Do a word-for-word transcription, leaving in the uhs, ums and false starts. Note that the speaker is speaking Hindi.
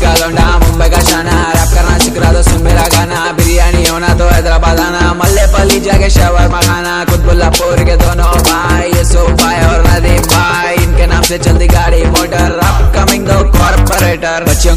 का लौंडा मुंबई का शाना, रैप करना सीख रहा तो सुन मेरा गाना, बिरयानी होना तो हैदराबाद आना, मल्ले पली जाके शवरमा खाना, कुतुबुल्लापुर के दोनों भाई यूसुफ भाई और नदीम भाई, इनके नाम से चलती गाड़ी मोटर, अपकमिंग दो कॉर्पोरेटर। बच्चों